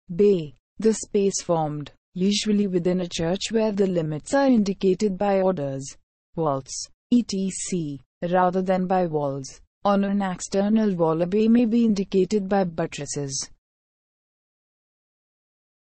Bay. The space formed, usually within a church where the limits are indicated by orders, vaults, etc., rather than by walls. On an external wall, a bay may be indicated by buttresses.